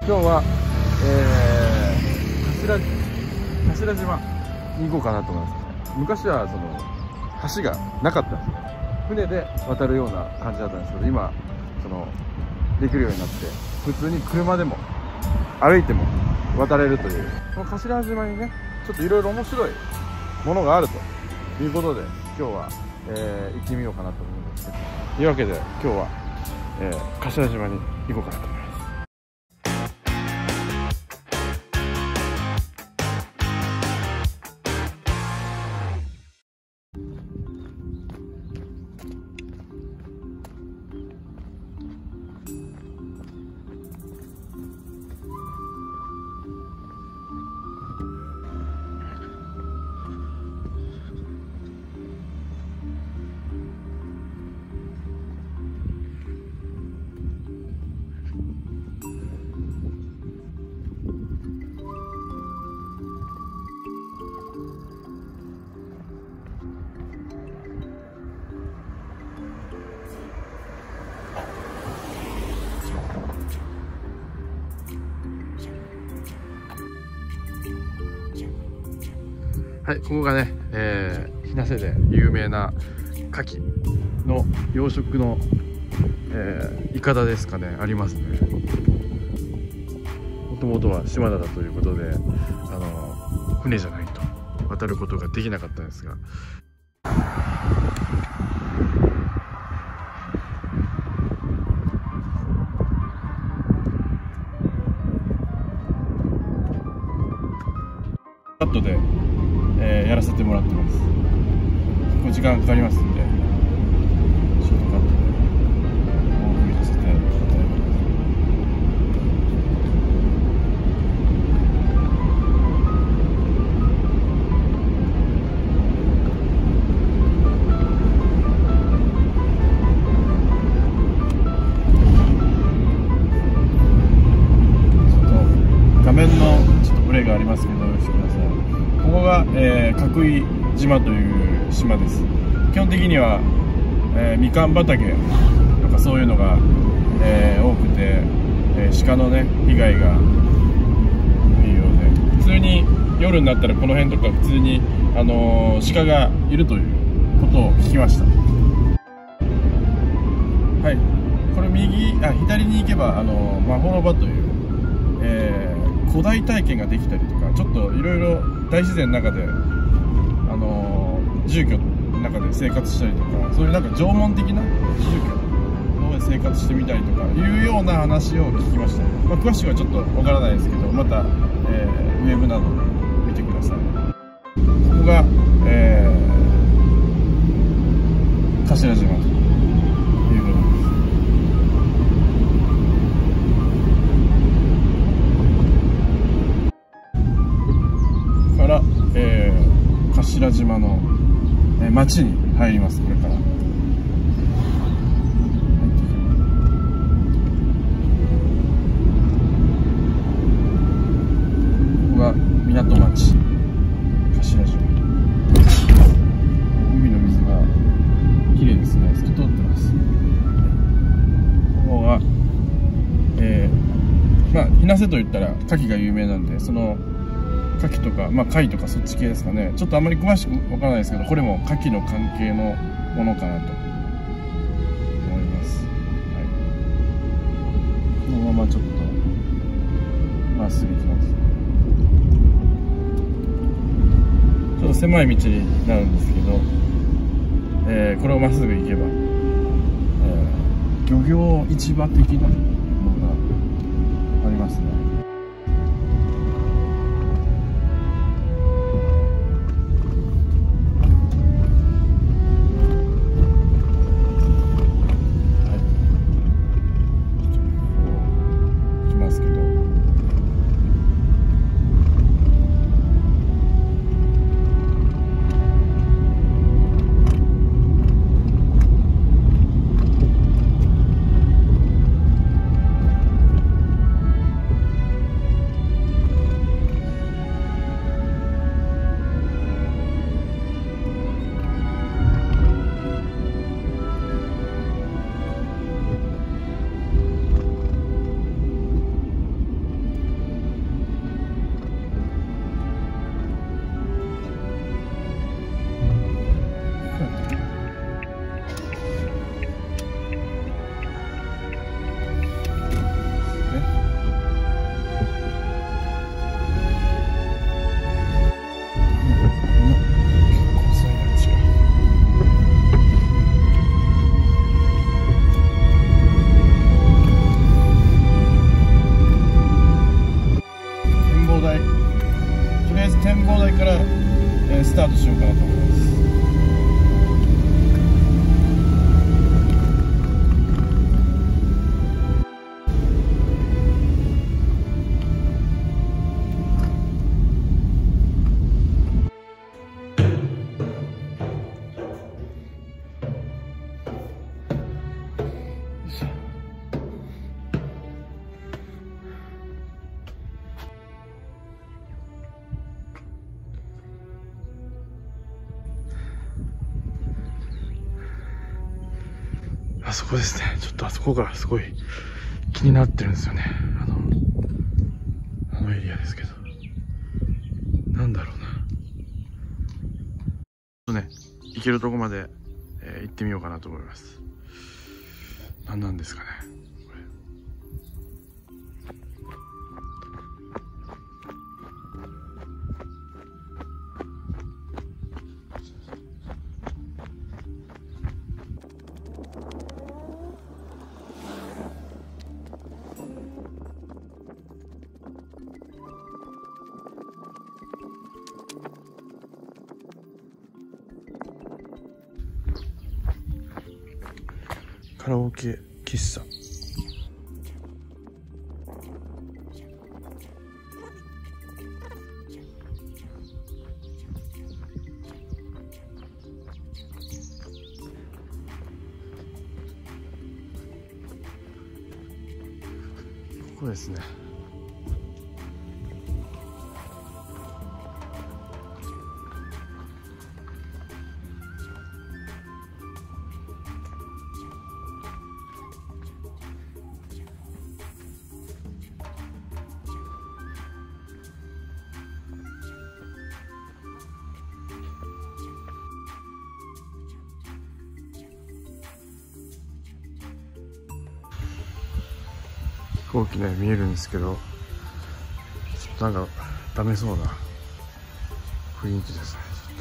今日は、頭島に行こうかなと思います。昔はその橋がなかったんですよ。船で渡るような感じだったんですけど、今そのできるようになって、普通に車でも歩いても渡れるという、この頭島にね、ちょっといろいろ面白いものがあるということで、今日は、行ってみようかなと思うんですけど、というわけで今日は、頭島に行こうかなと思います。はい、ここがね、日生で有名な牡蠣の養殖の、いかだですかね、ありますね。もともとは島だということで、船じゃないと渡ることができなかったんですが、カットでやらせてもらってます。結構時間かかりますんで、ショートカットで多く見させていただきます。ちょっと画面のちょっとブレがありますけど、よろしくください。ここが、角井島という島です。基本的には、みかん畑とかそういうのが、多くて、鹿のね被害が多いようで、普通に夜になったらこの辺とか普通に、鹿がいるということを聞きました。はい、これ左に行けばまほろばという、古代体験ができたりとか、ちょっといろいろ大自然の中で、住居の中で生活したりとか、そういうなんか縄文的な住居の上で生活してみたりとかいうような話を聞きました。詳しくはちょっとわからないですけど、また、ウェブなどで見てください。ここが、頭島ということです。頭島の町に入ります。これからここが港町頭島。海の水が綺麗ですね。透き通ってます。ここが日生といったら牡蠣が有名なんで、その牡蠣とか、貝とかそっち系ですかね。ちょっとあまり詳しくわからないですけど、これも牡蠣の関係のものかなと思います。はい、このままちょっとまっすぐ行きます。ちょっと狭い道になるんですけど、これをまっすぐ行けば、漁業市場的なものがありますね。 あそこですね。ちょっとあそこがすごい気になってるんですよね。あのエリアですけど。なんだろうな。ね、行けるとこまで、行ってみようかなと思います。何なんですかね。カラオケ喫茶。ここですね。飛行機ね、見えるんですけど、ちょっとなんかダメそうな雰囲気ですね。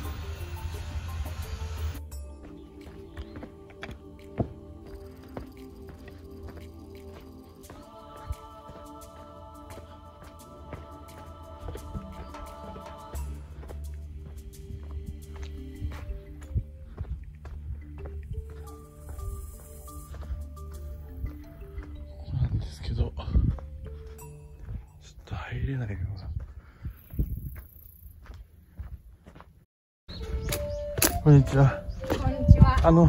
けどちょっと入れないような。こんにちは。 こんにちは。 大きい。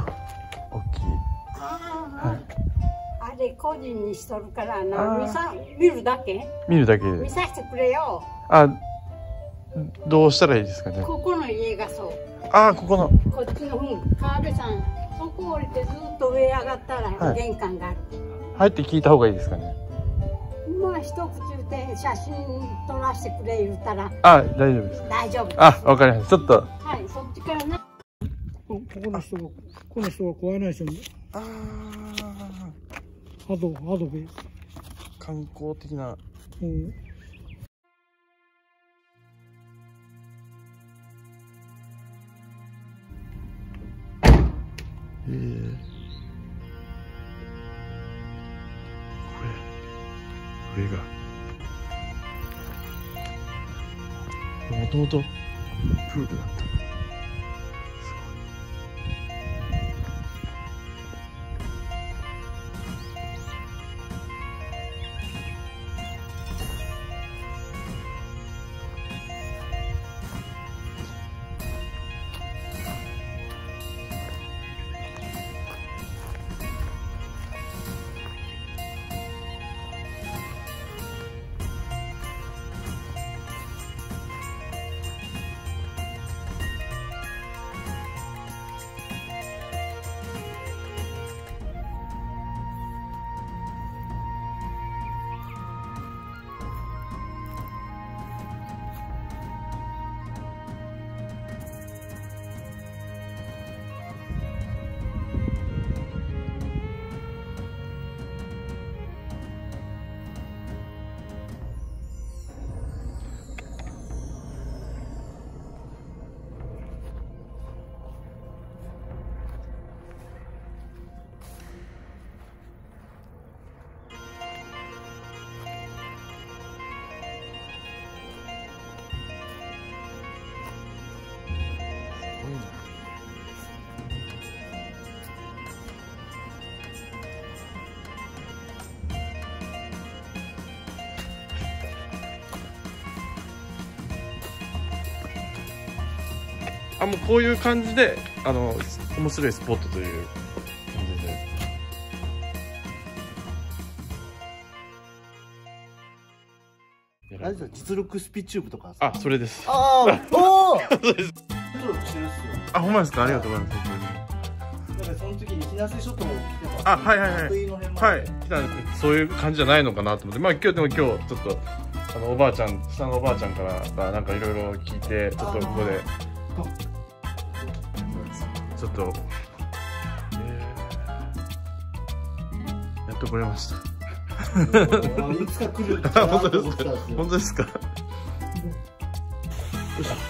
はい。あれ個人にしとるからな。見るだけ？ 見るだけで。 見させてくれよ。 どうしたらいいですかね。 ここの家がそう。 ここの。 こっちの川辺さん、そこ降りてずっと上上がったら玄関がある。 入って聞いた方がいいですかね。 まあ一口言って写真撮らせてくれ言ったら。 大丈夫ですか。 大丈夫です。 わかりました。ちょっと。 はい、そっちからね。 この人は怖いない人に。アドベ。 観光的な。 うん。 上がもともとプールだった。もうこういう感じで面白いスポットという感じで。 あれですよ、実力スピチューブとか。 それです。 おお。 そうです。ほんまですか。ありがとうございます。 だからでその時に日生諸島を来てた。 あ、はいはいはい。 福井の辺まではい。来たんです。そういう感じじゃないのかなと思って。まあ今日ちょっと、おばあちゃん、下のおばあちゃんからなんかいろいろ聞いて、ちょっとここで、ちょっと、やっと来れました。 いつか来るかなと思ってたんですよ。 本当ですか。よいしょ。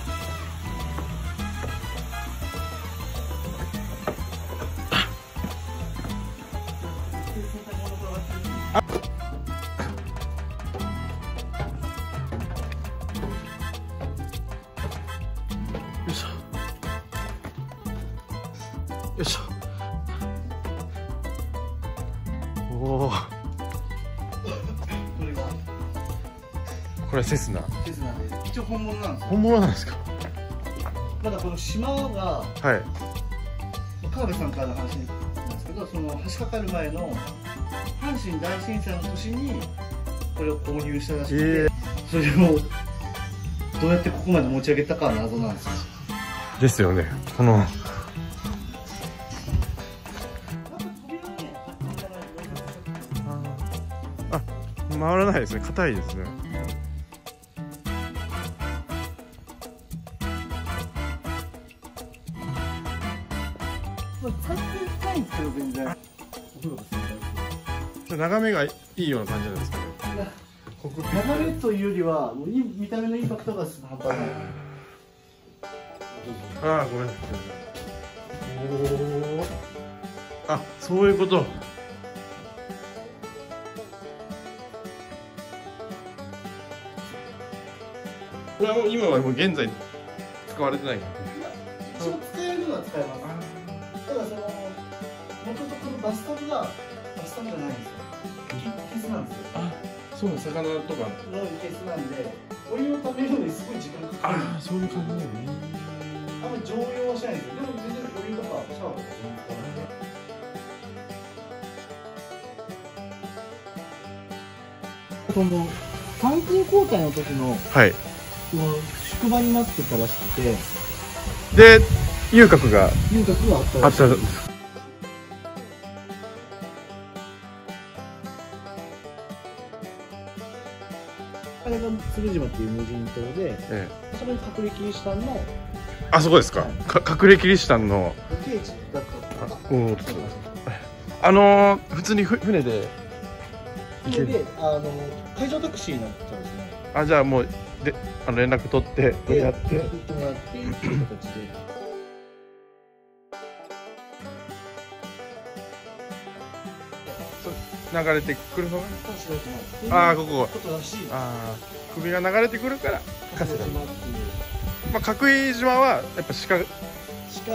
よいしょ。おお。これセスナ。 セスナで一応本物なんですよ。 本物なんですか。 ただこの島がはい。 川辺さんからの話なんですけど、その橋かかる前の阪神大震災の年にこれを購入したらしくて、それをどうやってここまで持ち上げたかは謎なんですよ。 ですよね。この。あ、回らないですね。硬いですね。 使ってないんですけど全然。 眺めがいいような感じなんですかね。 眺めというよりはもう見た目のインパクトが半端ない。 ああ、ごめんなさい。おお。あ、そういうこと。これはもう今はもう現在使われてない。 一応使えるのは使えます。ただその元々このバスタブがバスタブじゃないんですよ。いけすなんですよ。 あ、そうな魚とかのいけすなんで、お湯をためるのにすごい時間かかる。 ああ、そういう感じだよね。 あんまり常用はしないんですよ。でも全然お湯とかシャワーとか全然使わない。その単空交代の時のはい。 宿場になってたらしくて、 で、遊郭が遊郭があったあっらしい。 た。 あれが鶴島っていう無人島で、 ええ、 そこに隠れキリシタンのあそこですか。隠れキリシタンの。 聖地だったとか。 普通に船で行ける。 で、海上タクシーになっちゃうんですね。 あ、じゃあもうで連絡取ってやって行ってもらってっていう形で。 流れてくるのが。 ああ、 ああ、ここ。 ことらしい。 ああ、首が流れてくるから鹿島っていう。 まあ角井島はやっぱ鹿っていうか、多分そ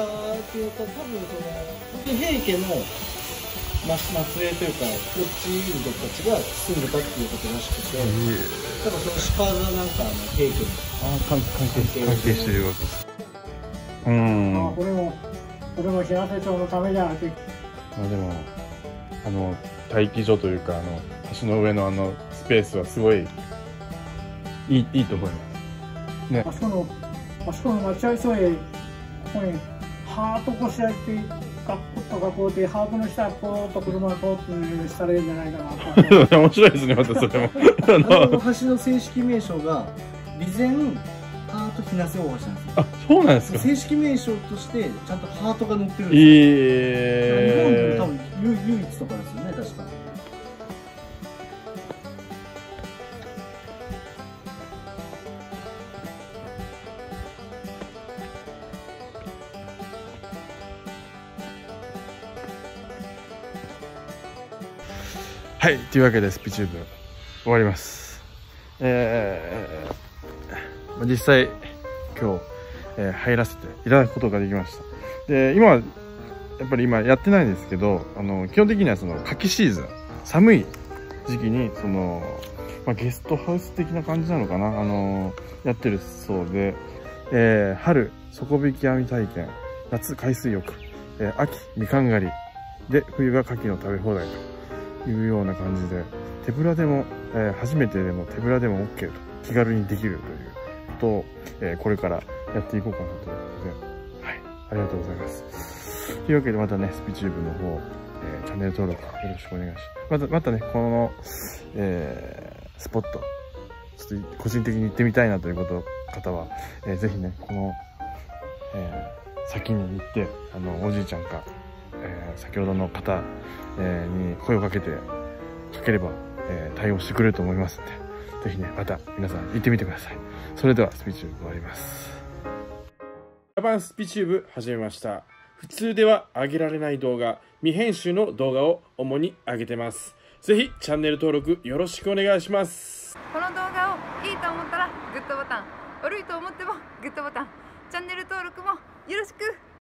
の平家の末裔というか、こっちの人たちが住んでたっていうことらしくて、ただその鹿がなんか平家の関係してるわけです。 これも日生町のためじゃなくて、 まあでも待機所というか橋の上のスペースはすごいいいと思いますね。 あそこの待合所へここにハートこしらえて学校でハートの下ポーッと車が通ってしたらいいんじゃないかなと。 面白いですね、またそれも。 橋の正式名称が備前ハート日生大橋なんですよ。 あ、そうなんですか。 正式名称としてちゃんとハートが載ってるんですよ。日本で多分唯一とかですよね、確か。 はい、というわけでスピチューブ終わります。実際今日、入らせていただくことができました。で、今はやっぱりやってないんですけど、基本的にはその夏季シーズン、寒い時期にゲストハウス的な感じなのかな、やってるそうで、春底引き網体験、夏海水浴、秋みかん狩りで、冬が牡蠣の食べ放題というような感じで、手ぶらでも、初めてでも手ぶらでも OK と気軽にできるということを、これからやっていこうかなということで、はい、ありがとうございます。 というわけでまたね、スピチューブの方、チャンネル登録よろしくお願いします。またね、この、スポット、ちょっと個人的に行ってみたいなという方は、ぜひね、この、先に行って、おじいちゃんか、先ほどの方、に声をかければ、対応してくれると思いますので、ぜひね、また皆さん行ってみてください。それではスピチューブ終わります。 ジャパンスピチューブ始めました。普通では上げられない動画、未編集の動画を主に上げてます。ぜひチャンネル登録よろしくお願いします。 この動画をいいと思ったらグッドボタン、悪いと思ってもグッドボタン、チャンネル登録もよろしく。